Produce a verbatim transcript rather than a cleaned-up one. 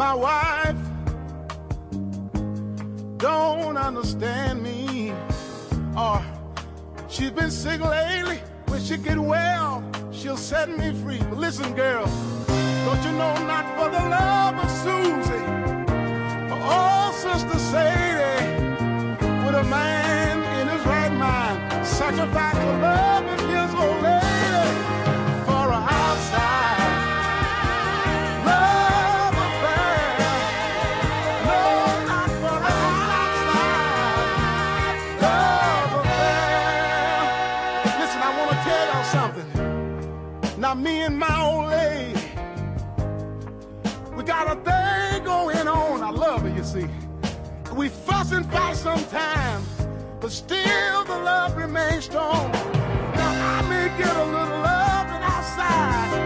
My wife don't understand me, or she's been sick lately. When she get well, she'll set me free. But listen, girl, don't you know, not for the love of Susie, or oh, Sister Sadie, would a man in his right mind sacrifice the love of his old lady for an outside love affair? No, not for an outside love affair. Listen, I want to tell y'all something. Now, me and my old lady, we got a thing going on. I love her, you see. We fuss and fight sometimes, but still the love remains strong. Now, I may get a little love and outside,